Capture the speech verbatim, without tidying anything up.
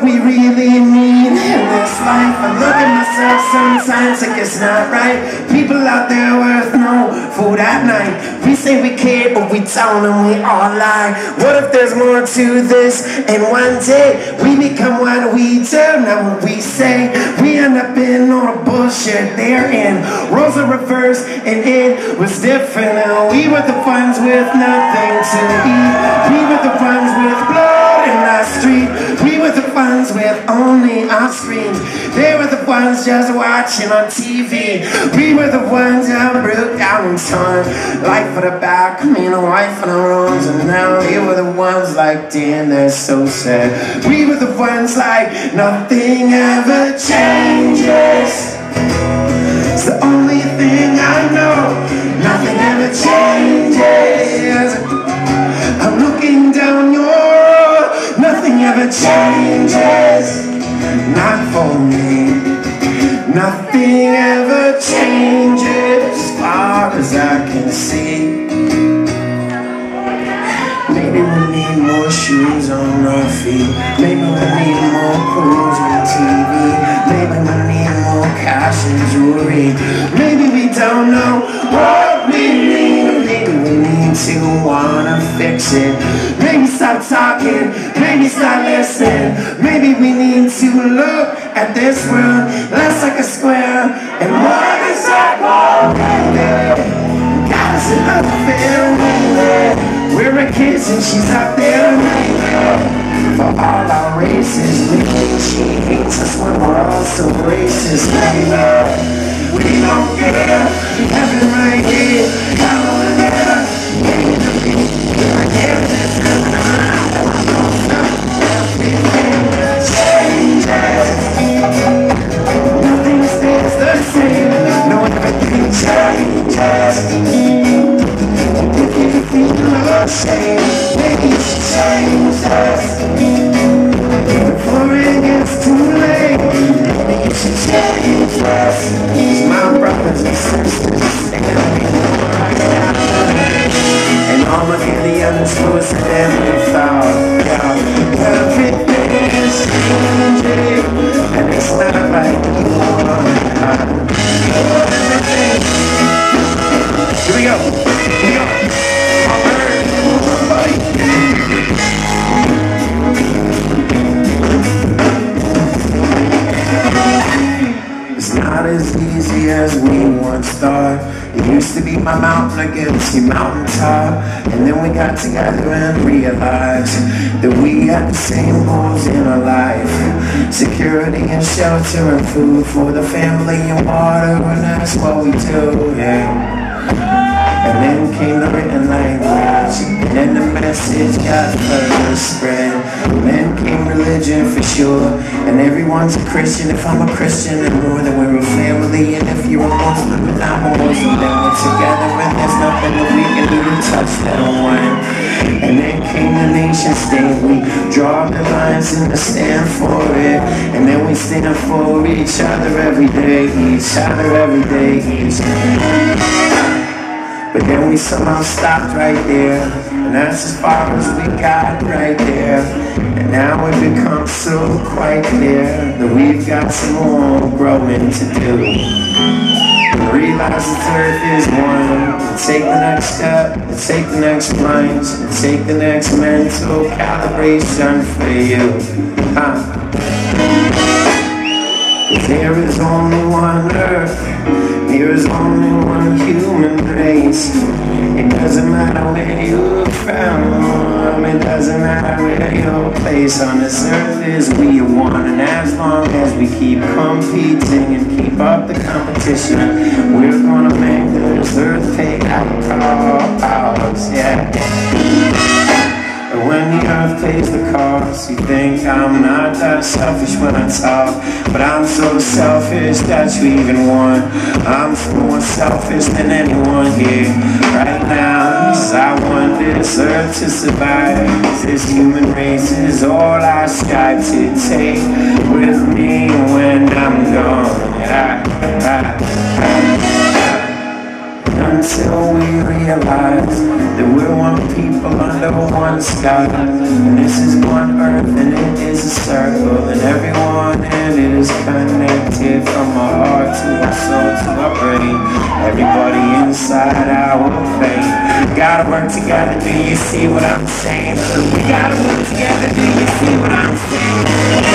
we really mean in this life? I look at myself sometimes like it's not right. People out there worth no food at night. We say we care, but we don't, and we all lie. What if there's more to this? And one day we become what we do, not what we say. We end up in all the bullshit they're in. Roles are reversed, and it was different. Now we were the ones with nothing to eat. We were the ones with blood in our street. We were the ones with only our screens. They were the ones just watching on T V. We were the ones that broke down and torn. Life for the back, I mean a life for the wrongs. And now they were the ones like, damn, that's so sad. We were the ones like, nothing ever changes. It's the only thing I know. Nothing ever changes. I'm looking down your road. Nothing ever changes. Not for me. Nothing ever changes as far as I can see. Maybe we need more shoes on our feet. Maybe we need more clothes on T V. Maybe we need more cash and jewelry. Maybe we don't know what we need. Maybe we need to wanna fix it. Maybe stop talking. Maybe stop listening. Maybe we need to look at this world less like a square and more as a ball. God is up there. We're a kids and she's out there. For all our races, we think she hates us when we're all so racist. We don't care. Heaven right here. Hell over there. I can't nothing stays the same. No, everything changes. If you feel ashamed, maybe you should change us. Before it gets too late, maybe you should change us. My brothers and sisters, and all of the others who is them without everything is changing, and it's not like you want. Here we go. Here we go. It's not as easy as we once thought. It used to be my mountain against your mountaintop, and then we got together and realized that we had the same goals in our life. Security and shelter and food for the family and water, and that's what we do, yeah. And then came the written language, and then the message got further spread. And then came religion for sure, and everyone's a Christian if I'm a Christian, and more than we're a family. And if you're a Muslim and I'm a Muslim, then we're together, and there's nothing that we can do to touch that one. And then came the nation state, we draw the lines and stand for it. And then we stand for each other every day, each other every day, each other. But then we somehow stopped right there, and that's as far as we got right there. And now it becomes so quite clear that we've got some more growing to do. And realize this earth is one, and take the next step, and take the next plunge, and take the next mental calibration for you. Huh? There is only one earth, there is only one human race. It doesn't matter where you're from, it doesn't matter where your place on this earth is. We are one, and as long as we keep competing and keep up the competition, we're gonna make this earth pay our costs, yeah. But when the earth pays the cost, you think I'm not that selfish when I talk, but I'm so selfish that you even want. I'm more selfish than anyone here right now, 'cause I want this earth to survive. This human race is all I strive to take with me when I'm gone. I, I, I, I. until we realize that we're one people under one sky. And this is one earth and it is a circle, and everyone in it is connected, from our heart to our soul to our brain. Everybody inside our vein. Gotta work together, do you see what I'm saying? We gotta work together, do you see what I'm saying?